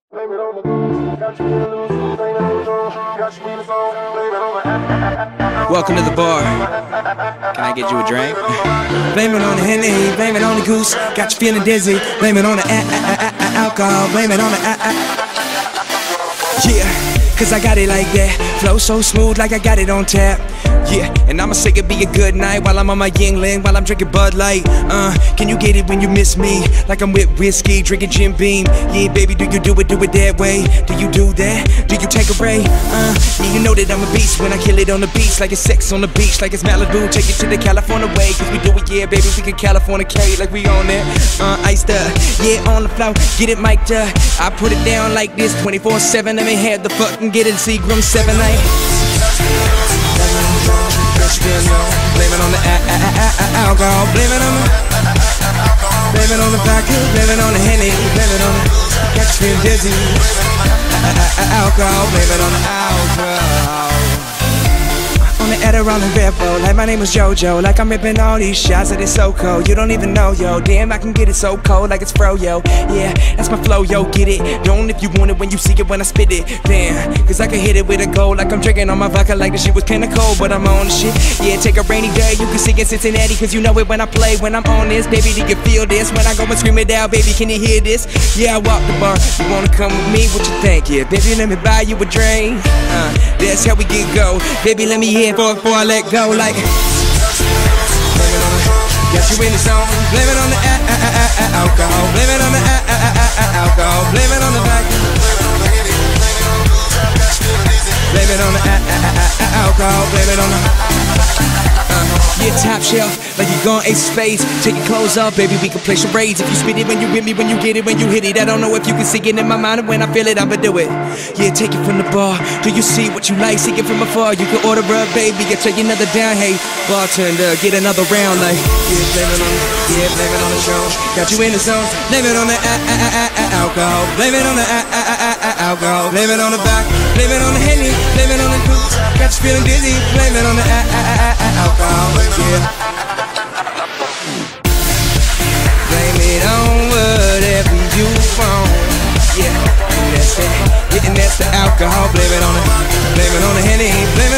Welcome to the bar. Can I get you a drink? Blame it on the Henny, blame it on the goose. Got you feeling dizzy. Blame it on the alcohol. Blame it on the Yeah, cause I got it like that. Flow so smooth like I got it on tap. Yeah, and I'ma say it be a good night while I'm on my Yingling, while I'm drinking Bud Light. Can you get it when you miss me? Like I'm with whiskey, drinking Jim Beam. Yeah, baby, do you do it that way? Do you do that? Do you take a ray? Yeah, you know that I'm a beast when I kill it on the beach. Like it's sex on the beach, like it's Malibu. Take it to the California way, cause we do it, yeah, baby, we can Californicate like we on that. Iced up, yeah, on the floor, get it mic'd up. I put it down like this, 24/7, let me have the fucking get it, Seagram 7 night. Blame it on the alcohol, blame it on the vodka, blame it on the Henny, blame it on the catch me dizzy. Alcohol, blame it on the alcohol. On the Adderall and Red Bull, like my name was JoJo. Like I'm ripping all these shots that it's so cold. You don't even know, yo. Damn, I can get it so cold like it's froyo. Yeah, that's my flow, yo, get it. Don't if you want it when you see it when I spit it. Damn, cause I can hit it with a gold. Like I'm drinking on my vodka like the shit was pinnacle. But I'm on the shit, yeah, take a rainy day. You can see it in Cincinnati, cause you know it when I play. When I'm on this, baby, do you feel this? When I go and scream it out, baby, can you hear this? Yeah, I walk the bar, you wanna come with me? What you think? Yeah, baby, let me buy you a drink. That's how we get go. Baby, let me hear before I let go, like blame it on the, got you in the zone. Blame it on the alcohol. Blame it on the alcohol. Blame it on the vodka. Blame it on the alcohol. Blame it on the yeah, top shelf, like you gone ace of spades. Take your clothes off, baby, we can play charades. If you spit it when you with me, when you get it, when you hit it. I don't know if you can see it in my mind, and when I feel it, I'ma do it. Yeah, take it from the bar. Do you see what you like? See it from afar. You can order up, baby, I'll take another down. Hey, bartender, get another round. Like, yeah, blame it on the show. Got you in the zone. Blame it on the alcohol. Blame it on the alcohol. Blame it on the back. Blame it on the Henny. Blame it on the goose. Got you feeling dizzy. Blame it on the alcohol. Yeah. Blame it on whatever you want. Yeah, and that's it. Yeah, and that's the alcohol. Blame it on the Henny. Blame